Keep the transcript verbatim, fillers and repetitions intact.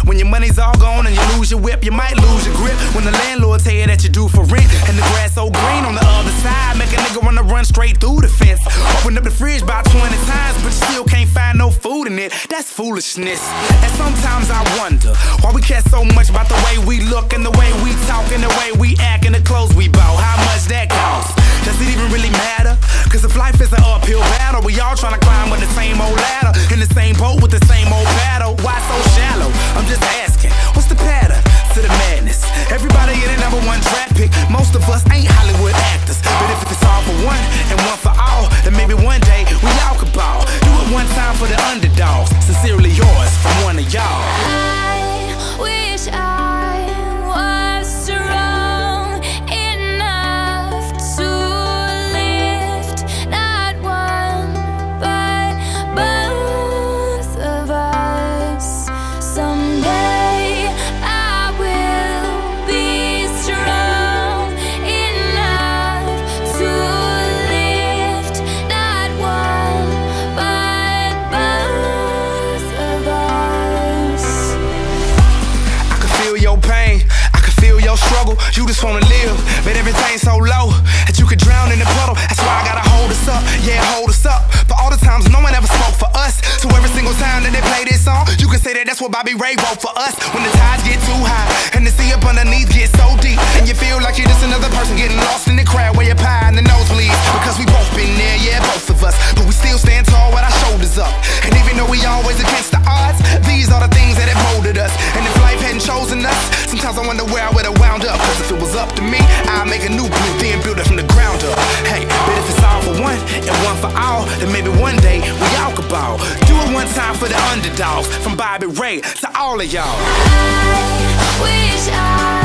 When your money's all gone and you lose your whip, you might lose your grip. When the landlord tell you that you're due for rent, and the grass so green on the other side, make a nigga wanna run straight through the fence. Open up the fridge about twenty times, but you still can't find no food in it. That's foolishness. And sometimes I wonder why we care so much about the way we look and the way we talk and the way we act and the clothes we bought. How much that costs? Does it even really matter? Cause if life is an uphill battle, we all tryna climb with the same old ladder, in the same boat with the same old paddle. Why so shallow? I'm just asking, what's the pattern to the madness? Everybody in the number one draft pick. Most of us ain't Hollywood actors, but if it's all for one and one for all, then maybe one day we all could ball. Do it one time for the underdogs. Sincerely yours from one of y'all. I wish I was strong enough to lift not one but both of us. Someday I will be strong enough to lift not one but both of us. I can feel your pain, I can feel your struggle. You just wanna live, but everything's so low that you could drown in the puddle. That's why I gotta hold us up, yeah, hold us up. For all the times no one ever spoke for us, so every single time that they play this song, you can say that that's what Bobby Ray wrote for us. When the tides get too high and the sea up underneath gets so deep, and you feel like you're just another person getting lost in the crowd where your pie and the nosebleeds. Because we both been there, yeah, both of us, but we still stand tall with our shoulders up. And even though we always against the odds, these are the things that have molded us. And if life hadn't chosen us, sometimes I wonder where I would've wound up. Cause if it was up to me, I'd make a new blue, then build it from the ground up. Hey, but if it's all for one and one for all, then maybe one day we all could ball. Do it one time for the underdogs, from Bobby Ray to all of y'all. I wish I